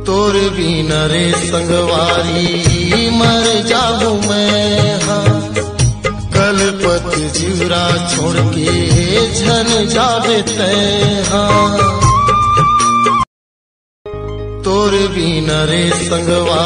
तोर बिना रे संगवारी मर जाऊं मैं। हाँ कलपत जीवरा छोड़ के झन जावे तैं। हाँ तोर बिना रे संगवारी